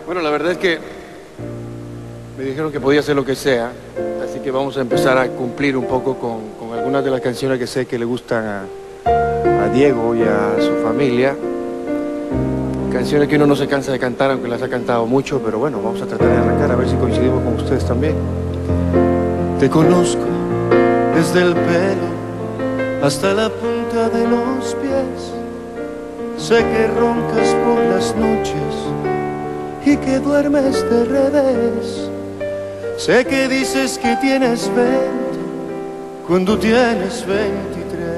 Bueno, la verdad es que me dijeron que podía hacer lo que sea, así que vamos a empezar a cumplir un poco con algunas de las canciones que sé que le gustan a Diego y a su familia. Canciones que uno no se cansa de cantar, aunque las ha cantado mucho, pero bueno, vamos a tratar de arrancar a ver si coincidimos con ustedes también. Te conozco desde el pelo hasta la punta de los pies. Sé que roncas por las noches y que duermes de revés. Sé que dices que tienes 20 cuando tienes 23.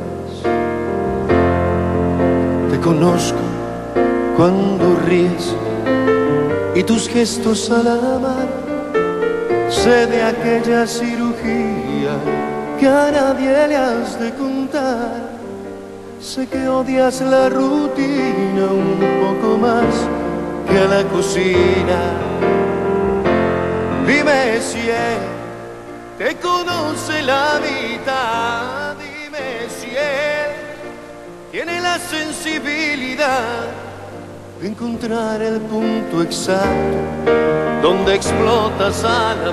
Te conozco cuando ríes y tus gestos al amar. Sé de aquella cirugía que a nadie le has de contar. Sé que odias la rutina un poco más que a la cocina. Dime si él te conoce la mitad. Dime si él tiene la sensibilidad de encontrar el punto exacto donde explotas al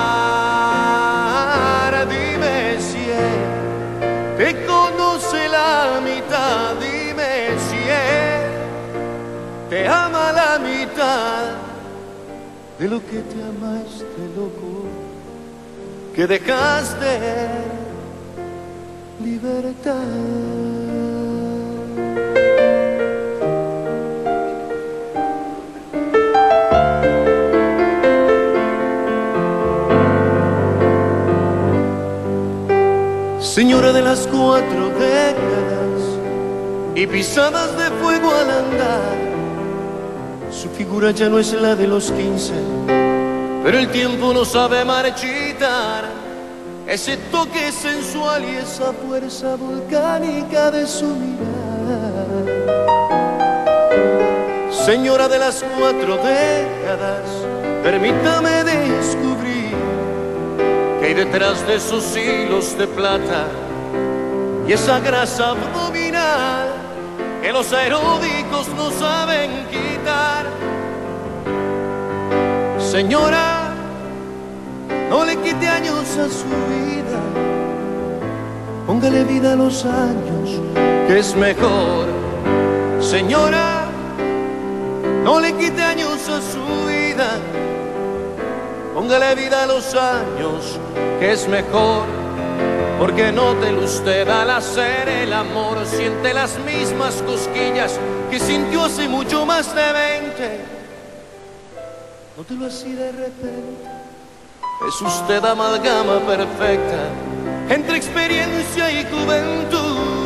amar. Dime si él te conoce la mitad. Dime si él te ama la mitad de lo que te ama este loco que dejaste libertad. Señora de las 4 décadas y pisadas de fuego al andar. Su figura ya no es la de los 15, pero el tiempo no sabe marchitar ese toque sensual y esa fuerza volcánica de su mirar. Señora de las 4 décadas, permítame descubrir que hay detrás de esos hilos de plata y esa grasa abdominal que los aeróbicos no saben quitar. Señora, no le quite años a su vida, póngale vida a los años, que es mejor. Señora, no le quite años a su vida, póngale vida a los años, que es mejor. Porque nótelo usted, al hacer el amor siente las mismas cosquillas que sintió hace mucho más de 20. Nótelo así de repente, es usted amalgama perfecta entre experiencia y juventud.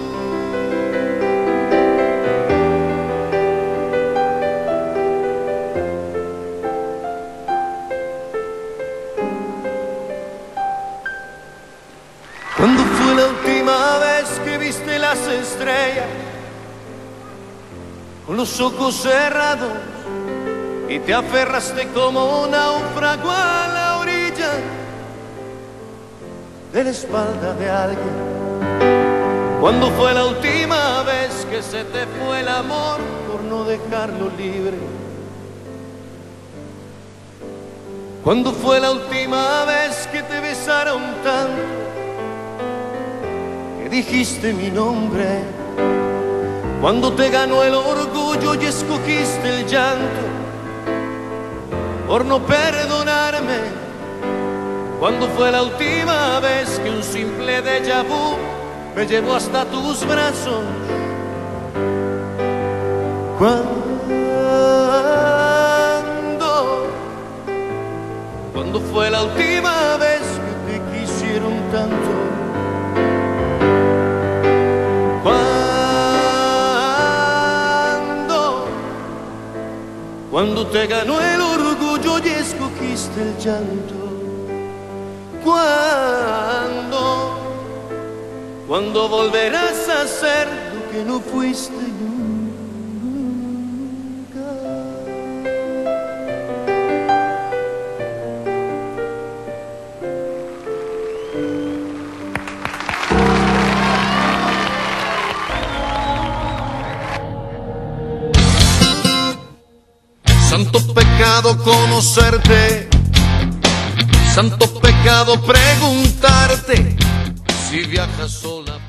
¿Cuándo fue la última vez que viste las estrellas con los ojos cerrados y te aferraste como un náufrago a la orilla de la espalda de alguien? ¿Cuándo fue la última vez que se te fue el amor por no dejarlo libre? ¿Cuándo fue la última vez que te besaron tanto dijiste mi nombre? Cuando te ganó el orgullo y escogiste el llanto por no perdonarme. Cuando fue la última vez que un simple déjà vu me llevó hasta tus brazos? ¿Cuándo fue la última vez que te quisieron tanto? Cuando te ganó el orgullo y escogiste el llanto. Cuando volverás a ser lo que no fuiste nunca. santo pecado conocerte, santo pecado preguntarte si viajas sola.